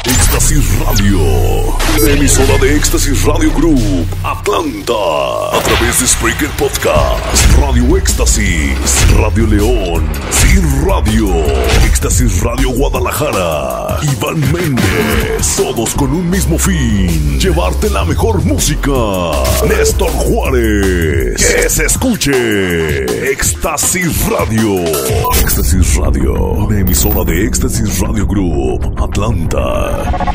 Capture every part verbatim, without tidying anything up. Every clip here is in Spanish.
Éxtasis Radio, una emisora de Éxtasis Radio Group, Atlanta, a través de Spreaker Podcast, Radio Éxtasis, Radio León, Sin Radio, Éxtasis Radio Guadalajara, Iván Méndez, todos con un mismo fin, llevarte la mejor música. Néstor Juárez, que se escuche, Éxtasis Radio, Éxtasis Radio, una emisora de Éxtasis Radio Group, Atlanta.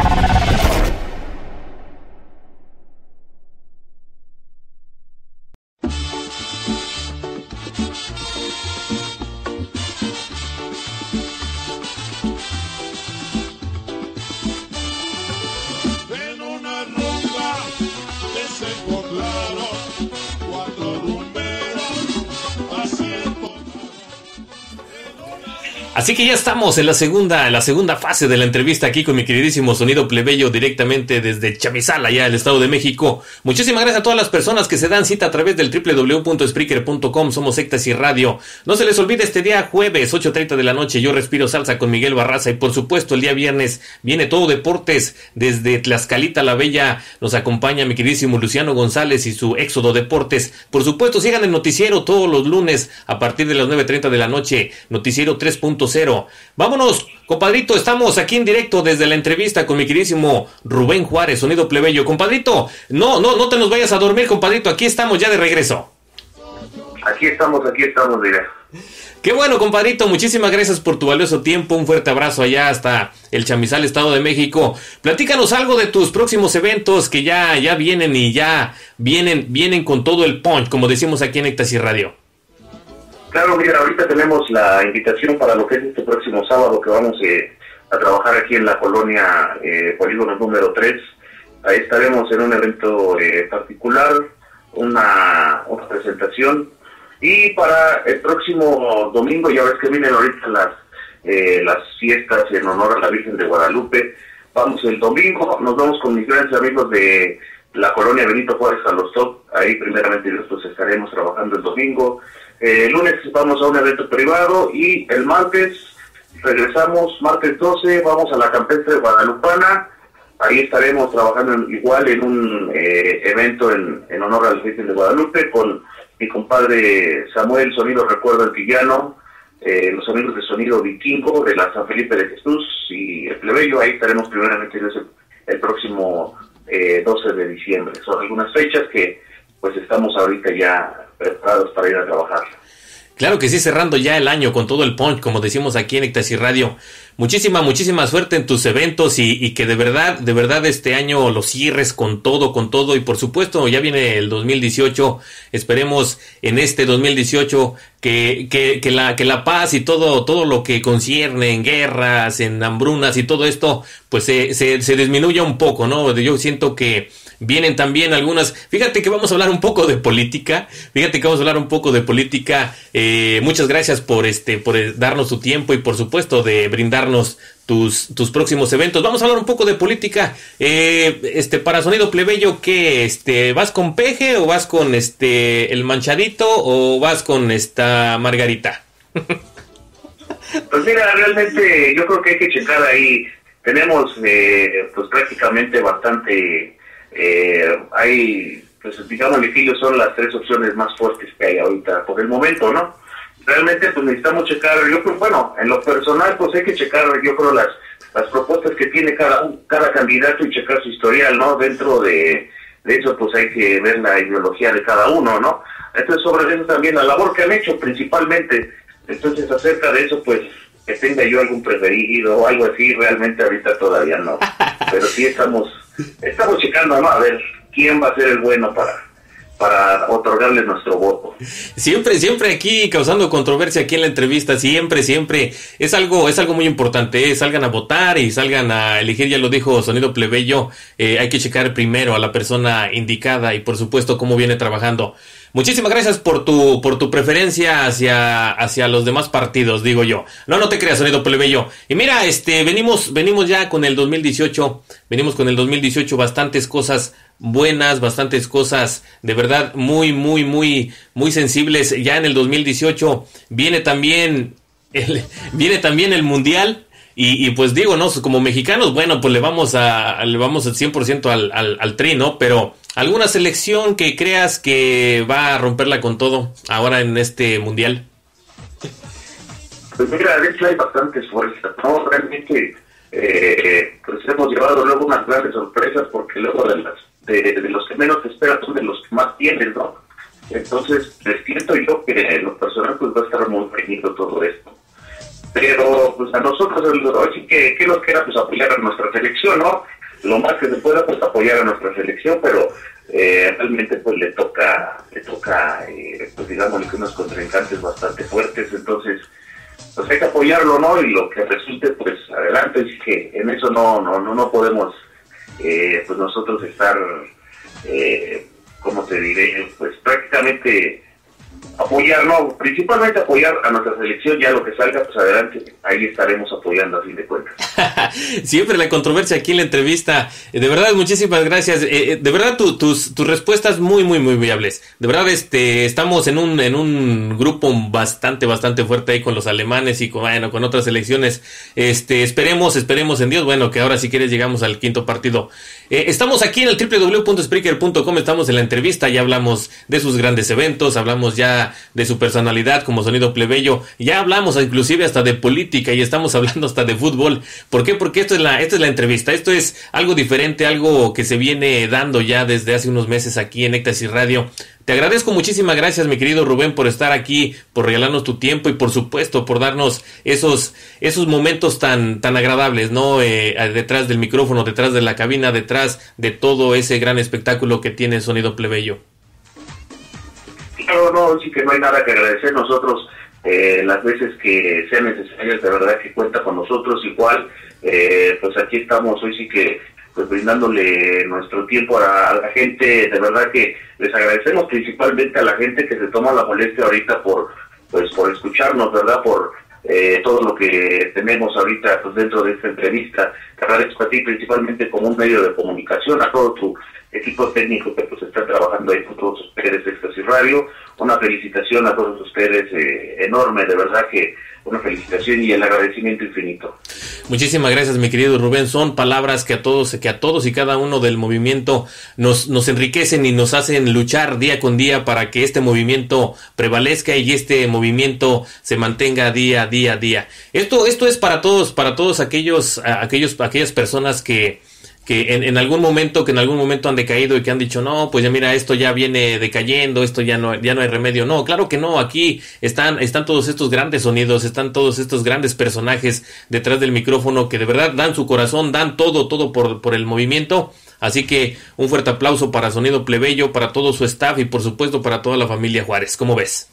Así que ya estamos en la segunda, en la segunda fase de la entrevista aquí con mi queridísimo Sonido Plebeyo directamente desde Chamizal, allá del Estado de México. Muchísimas gracias a todas las personas que se dan cita a través del doble u doble u doble u punto spreaker punto com. Somos Éxtasis Radio. No se les olvide este día jueves, ocho treinta de la noche, Yo Respiro Salsa con Miguel Barraza. Y por supuesto el día viernes viene Todo Deportes desde Tlaxcalita la Bella. Nos acompaña mi queridísimo Luciano González y su Éxodo Deportes. Por supuesto sigan el noticiero todos los lunes a partir de las nueve treinta de la noche. Noticiero tres punto cero. Vámonos, compadrito, estamos aquí en directo desde la entrevista con mi queridísimo Rubén Juárez, Sonido Plebeyo. Compadrito, no, no, no te nos vayas a dormir, compadrito, aquí estamos ya de regreso. Aquí estamos, aquí estamos, mira. Qué bueno, compadrito, muchísimas gracias por tu valioso tiempo, un fuerte abrazo allá hasta el Chamizal, Estado de México. Platícanos algo de tus próximos eventos que ya, ya vienen y ya vienen, vienen con todo el punch, como decimos aquí en Éxtasis Radio. Claro, mira, ahorita tenemos la invitación para lo que es este próximo sábado, que vamos eh, a trabajar aquí en la colonia eh, Polígono número tres. Ahí estaremos en un evento eh, particular, una, una presentación. Y para el próximo domingo, ya ves que vienen ahorita las, eh, las fiestas en honor a la Virgen de Guadalupe. Vamos el domingo, nos vamos con mis grandes amigos de la colonia Benito Juárez Jalostop. Ahí primeramente nosotros estaremos trabajando el domingo. El eh, lunes vamos a un evento privado y el martes regresamos, martes doce, vamos a la campestre guadalupana. Ahí estaremos trabajando en, igual en un eh, evento en, en honor al Virgen de Guadalupe con mi compadre Samuel, Sonido Recuerdo Antillano, eh, los amigos de Sonido Vikingo de la San Felipe de Jesús y el Plebeyo. Ahí estaremos primeramente el, el próximo eh, doce de diciembre. Son algunas fechas que pues estamos ahorita ya preparados para ir a trabajar. Claro que sí, cerrando ya el año con todo el punch, como decimos aquí en Éxtasis Radio. Muchísima, muchísima suerte en tus eventos y, y que de verdad, de verdad este año lo cierres con todo, con todo. Y por supuesto, ya viene el dos mil dieciocho. Esperemos en este dos mil dieciocho que, que, que, la, que la paz y todo, todo lo que concierne en guerras, en hambrunas y todo esto, pues se, se, se disminuya un poco, ¿no? Yo siento que vienen también algunas. Fíjate que vamos a hablar un poco de política. Fíjate que vamos a hablar un poco de política. Eh, muchas gracias por este, por darnos tu tiempo y por supuesto de brindarnos tus, tus próximos eventos. Vamos a hablar un poco de política. Eh, este, para Sonido Plebeyo, ¿qué? Este, ¿vas con Peje o vas con este el Manchadito o vas con esta Margarita? Pues mira, realmente yo creo que hay que checar ahí. Tenemos eh, pues prácticamente bastante. Eh, hay, pues digamos, Lejillo son las tres opciones más fuertes que hay ahorita por el momento, ¿no? Realmente pues necesitamos checar, yo creo, bueno, en lo personal pues hay que checar, yo creo, las las propuestas que tiene cada cada candidato y checar su historial, ¿no? Dentro de, de eso pues hay que ver la ideología de cada uno, ¿no? Entonces sobre eso también la labor que han hecho principalmente, entonces acerca de eso pues que tenga yo algún preferido o algo así, realmente ahorita todavía no, pero sí estamos Estamos checando, ¿no? A ver quién va a ser el bueno para, para otorgarle nuestro voto. Siempre, siempre aquí causando controversia aquí en la entrevista, siempre, siempre. Es algo, es algo muy importante, ¿eh? Salgan a votar y salgan a elegir, ya lo dijo Sonido Plebeyo, eh, hay que checar primero a la persona indicada y por supuesto cómo viene trabajando. Muchísimas gracias por tu por tu preferencia hacia hacia los demás partidos, digo yo. No, no te creas, Sonido Plebeyo. Y mira, este venimos venimos ya con el dos mil dieciocho, venimos con el dos mil dieciocho bastantes cosas buenas, bastantes cosas de verdad muy muy muy muy sensibles. Ya en el dos mil dieciocho viene también el viene también el Mundial. Y, y pues digo, ¿no? Como mexicanos, bueno, pues le vamos a le vamos al cien por ciento al, al, al Tri, ¿no? Pero ¿alguna selección que creas que va a romperla con todo ahora en este mundial? Pues mira, de hecho hay bastantes fuerzas, ¿no? Realmente eh, pues hemos llevado luego unas grandes sorpresas porque luego de, las, de, de los que menos te esperas son de los que más tienes, ¿no? Entonces, les siento yo que en lo personal pues va a estar muy reñido todo esto. Pero pues a nosotros, así que, ¿qué nos queda? Pues apoyar a nuestra selección, ¿no? Lo más que se pueda, pues apoyar a nuestra selección, pero eh, realmente pues le toca, le toca, eh, pues digamos que unos contrincantes bastante fuertes, entonces pues hay que apoyarlo, ¿no? Y lo que resulte, pues adelante, así que en eso no, no, no, no podemos, eh, pues nosotros estar, eh, ¿cómo te diré? Pues prácticamente apoyar, no, principalmente apoyar a nuestra selección, ya lo que salga, pues adelante, ahí estaremos apoyando a fin de cuentas. Siempre la controversia aquí en la entrevista, de verdad, muchísimas gracias, eh, de verdad tu, tus, tus respuestas muy, muy, muy viables, de verdad, este, estamos en un, en un grupo bastante, bastante fuerte ahí con los alemanes y con, bueno, con otras selecciones, este, esperemos, esperemos en Dios, bueno, que ahora si quieres llegamos al quinto partido. Eh, estamos aquí en el doble u doble u doble u punto spreaker punto com, estamos en la entrevista, ya hablamos de sus grandes eventos, hablamos ya de su personalidad como Sonido Plebeyo, ya hablamos inclusive hasta de política y estamos hablando hasta de fútbol. ¿Por qué? Porque esto es la, esta es la entrevista, esto es algo diferente, algo que se viene dando ya desde hace unos meses aquí en Éxtasis Radio. Te agradezco, muchísimas gracias, mi querido Rubén, por estar aquí, por regalarnos tu tiempo y por supuesto por darnos esos esos momentos tan tan agradables, ¿no? Eh, detrás del micrófono, detrás de la cabina, detrás de todo ese gran espectáculo que tiene Sonido Plebeyo. Claro, no, sí que no hay nada que agradecer. Nosotros, eh, las veces que sean necesarias, de verdad que cuenta con nosotros igual, eh, pues aquí estamos hoy sí que pues brindándole nuestro tiempo a, a la gente. De verdad que les agradecemos principalmente a la gente que se toma la molestia ahorita por pues por escucharnos, ¿verdad? Por eh, todo lo que tenemos ahorita pues dentro de esta entrevista. Te agradezco a ti principalmente como un medio de comunicación, a todo tu equipo técnico que pues está trabajando ahí con todos ustedes de Éxtasis Radio. Una felicitación a todos ustedes, eh, enorme, de verdad que una felicitación y el agradecimiento infinito. Muchísimas gracias, mi querido Rubén. Son palabras que a todos, que a todos y cada uno del movimiento nos, nos enriquecen y nos hacen luchar día con día para que este movimiento prevalezca y este movimiento se mantenga día a día a día. Esto, esto es para todos, para todos aquellos, aquellos, aquellas personas que que en, en algún momento, que en algún momento han decaído y que han dicho, no, pues ya mira, esto ya viene decayendo, esto ya no, ya no hay remedio. No, claro que no, aquí están, están todos estos grandes sonidos, están todos estos grandes personajes detrás del micrófono que de verdad dan su corazón, dan todo, todo por, por el movimiento. Así que un fuerte aplauso para Sonido Plebeyo, para todo su staff y por supuesto para toda la familia Juárez. ¿Cómo ves?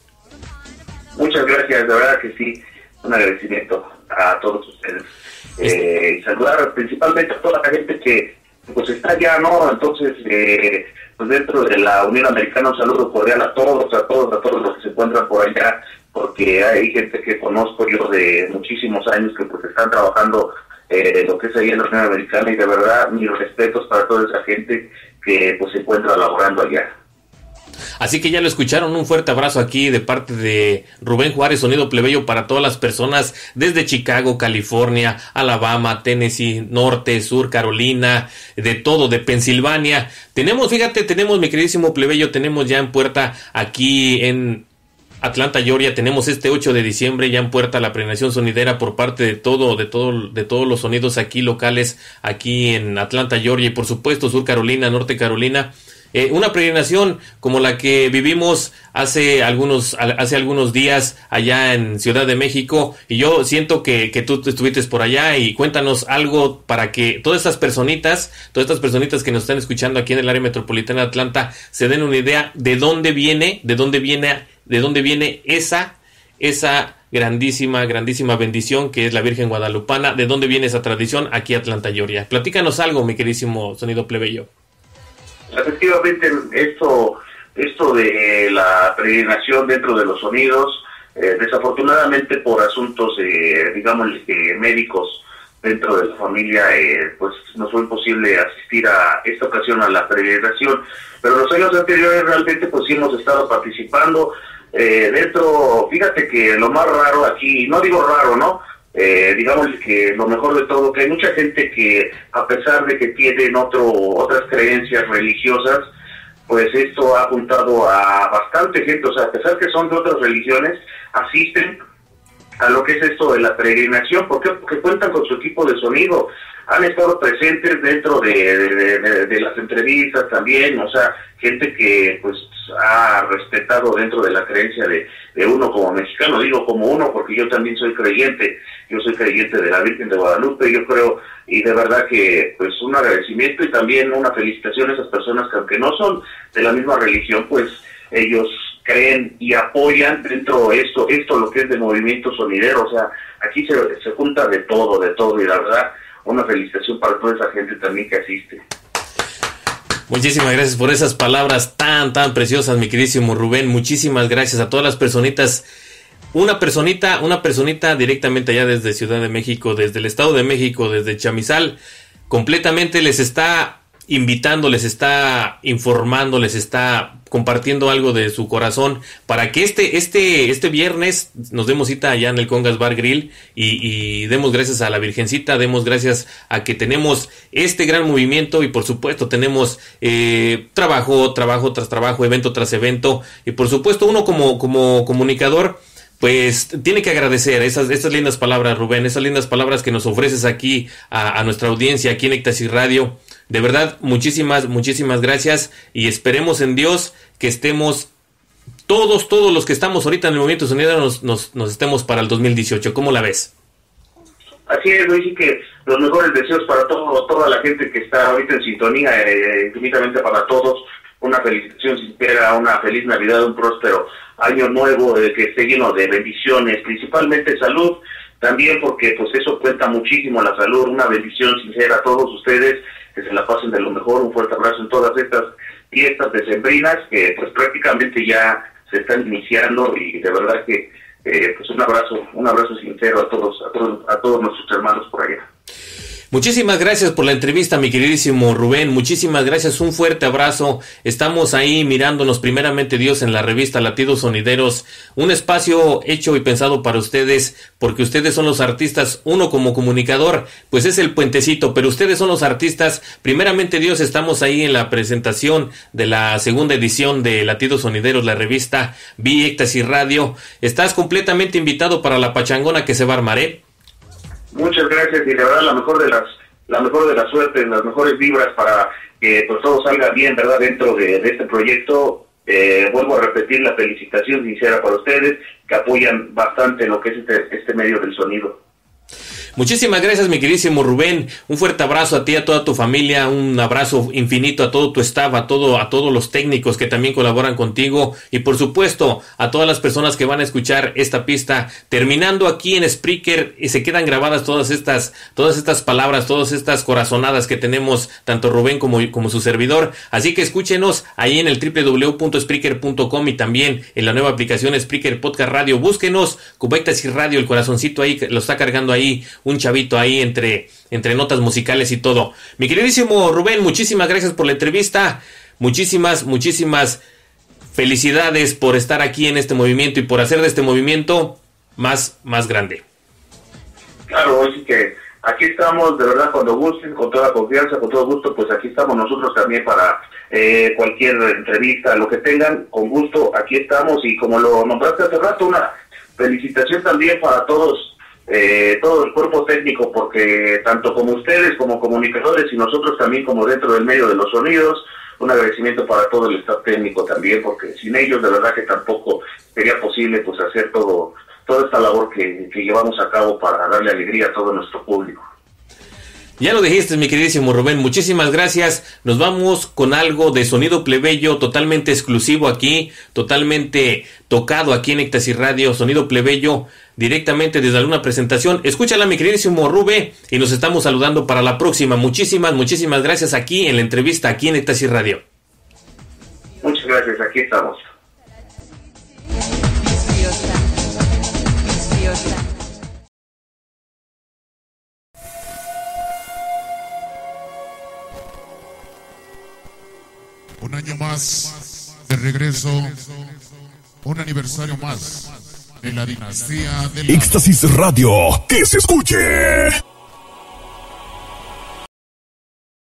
Muchas gracias, de verdad que sí, un agradecimiento a todos ustedes. Eh, y saludar principalmente a toda la gente que pues está allá, ¿no? Entonces, eh, pues dentro de la Unión Americana, un saludo cordial a todos, a todos, a todos los que se encuentran por allá, porque hay gente que conozco yo de muchísimos años que pues están trabajando eh, lo que es ahí en la Unión Americana, y de verdad mis respetos para toda esa gente que pues se encuentra laborando allá. Así que ya lo escucharon, un fuerte abrazo aquí de parte de Rubén Juárez, Sonido Plebeyo, para todas las personas desde Chicago, California, Alabama, Tennessee, Norte, Sur, Carolina, de todo, de Pensilvania. Tenemos, fíjate, tenemos, mi queridísimo Plebeyo, tenemos ya en puerta aquí en Atlanta, Georgia, tenemos este ocho de diciembre ya en puerta la premiación sonidera por parte de todo, de todo, de todos los sonidos aquí locales, aquí en Atlanta, Georgia, y por supuesto Sur Carolina, Norte Carolina. Eh, una peregrinación como la que vivimos hace algunos hace algunos días allá en Ciudad de México, y yo siento que, que tú estuviste por allá, y cuéntanos algo para que todas estas personitas, todas estas personitas que nos están escuchando aquí en el área metropolitana de Atlanta se den una idea de dónde viene, de dónde viene, de dónde viene esa, esa grandísima, grandísima bendición que es la Virgen Guadalupana, de dónde viene esa tradición aquí en Atlanta, Georgia. Platícanos algo, mi queridísimo Sonido Plebeyo. Efectivamente, esto esto de la peregrinación dentro de los sonidos, eh, desafortunadamente por asuntos, eh, digamos, eh, médicos dentro de la familia, eh, pues nos fue imposible asistir a esta ocasión a la peregrinación, pero los años anteriores realmente pues sí hemos estado participando eh, dentro. Fíjate que lo más raro aquí, no digo raro, ¿no?, eh, digamos que lo mejor de todo, que hay mucha gente que a pesar de que tienen otro, otras creencias religiosas, pues esto ha apuntado a bastante gente, o sea, a pesar que son de otras religiones, asisten a lo que es esto de la peregrinación. ¿Por qué? Porque cuentan con su equipo de sonido, han estado presentes dentro de, de, de, de las entrevistas también, o sea, gente que pues ha respetado dentro de la creencia de, de uno como mexicano, digo como uno porque yo también soy creyente, yo soy creyente de la Virgen de Guadalupe, yo creo, y de verdad que pues un agradecimiento y también una felicitación a esas personas que aunque no son de la misma religión, pues ellos creen y apoyan dentro de esto, esto lo que es de movimiento sonidero, o sea, aquí se, se junta de todo, de todo, y la verdad, una felicitación para toda esa gente también que asiste. Muchísimas gracias por esas palabras tan, tan preciosas, mi queridísimo Rubén. Muchísimas gracias a todas las personitas. Una personita, una personita directamente allá desde Ciudad de México, desde el Estado de México, desde Chamizal, completamente les está invitando, les está informando, les está compartiendo algo de su corazón para que este este este viernes nos demos cita allá en el Congas Bar Grill y, y demos gracias a la Virgencita, demos gracias a que tenemos este gran movimiento y por supuesto tenemos eh, trabajo, trabajo tras trabajo, evento tras evento y por supuesto uno como, como comunicador pues tiene que agradecer esas, esas lindas palabras, Rubén, esas lindas palabras que nos ofreces aquí a, a nuestra audiencia, aquí en Éxtasis Radio. De verdad, muchísimas, muchísimas gracias y esperemos en Dios que estemos, todos, todos los que estamos ahorita en el Movimiento Sonidero nos, nos, nos estemos para el dos mil dieciocho. ¿Cómo la ves? Así es, Luis, y que los mejores deseos para todo, toda la gente que está ahorita en sintonía, eh, infinitamente para todos, una felicitación sincera, una feliz Navidad, un próspero año nuevo, eh, que esté lleno de bendiciones, principalmente salud, también porque pues eso cuenta muchísimo, la salud, una bendición sincera a todos ustedes, que se la pasen de lo mejor, un fuerte abrazo en todas estas fiestas decembrinas que pues prácticamente ya se están iniciando y de verdad que eh, pues un abrazo, un abrazo sincero a todos, a todos, a todos nuestros hermanos por allá. Muchísimas gracias por la entrevista, mi queridísimo Rubén, muchísimas gracias, un fuerte abrazo, estamos ahí mirándonos primeramente Dios en la revista Latidos Sonideros, un espacio hecho y pensado para ustedes, porque ustedes son los artistas, uno como comunicador, pues es el puentecito, pero ustedes son los artistas, primeramente Dios, estamos ahí en la presentación de la segunda edición de Latidos Sonideros, la revista Vi Éxtasis Radio, estás completamente invitado para la pachangona que se va a armar, ¿eh? Muchas gracias y de verdad la mejor de las la mejor de las suertes, las mejores vibras para que pues todo salga bien, verdad, dentro de, de este proyecto. Eh, vuelvo a repetir la felicitación sincera para ustedes que apoyan bastante lo que es este, este medio del sonido. Muchísimas gracias, mi queridísimo Rubén, un fuerte abrazo a ti, a toda tu familia, un abrazo infinito a todo tu staff, a todo, a todos los técnicos que también colaboran contigo y por supuesto a todas las personas que van a escuchar esta pista, terminando aquí en Spreaker y se quedan grabadas todas estas, todas estas palabras, todas estas corazonadas que tenemos tanto Rubén como, como su servidor, así que escúchenos ahí en el doble u doble u doble u punto spreaker punto com y también en la nueva aplicación Spreaker Podcast Radio, búsquenos, como Éxtasis Radio, el corazoncito ahí, lo está cargando ahí un chavito ahí entre, entre notas musicales y todo. Mi queridísimo Rubén, muchísimas gracias por la entrevista, muchísimas, muchísimas felicidades por estar aquí en este movimiento y por hacer de este movimiento más, más grande. Claro, así que aquí estamos, de verdad, cuando gusten, con toda confianza, con todo gusto, pues aquí estamos nosotros también para eh, cualquier entrevista, lo que tengan, con gusto, aquí estamos, y como lo nombraste hace rato, una felicitación también para todos, Eh, todo el cuerpo técnico, porque tanto como ustedes como comunicadores y nosotros también como dentro del medio de los sonidos, un agradecimiento para todo el staff técnico también, porque sin ellos de verdad que tampoco sería posible pues hacer todo toda esta labor que, que llevamos a cabo para darle alegría a todo nuestro público. Ya lo dijiste, mi queridísimo Rubén, muchísimas gracias. Nos vamos con algo de sonido plebeyo, totalmente exclusivo aquí, totalmente tocado aquí en Éxtasis Radio, sonido plebeyo, directamente desde alguna presentación. Escúchala, mi queridísimo Rubén, y nos estamos saludando para la próxima. Muchísimas, muchísimas gracias aquí en la entrevista, aquí en Éxtasis Radio. Muchas gracias, aquí estamos. Viciosa, viciosa. Un año más de regreso, un aniversario más de la dinastía de Éxtasis Radio, que se escuche.